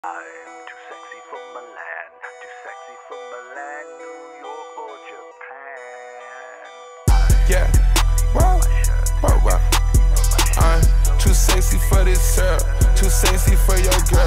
I'm too sexy for Milan, too sexy for Milan, New York or Japan. Yeah, wow. I'm too sexy for this girl, too sexy for your girl.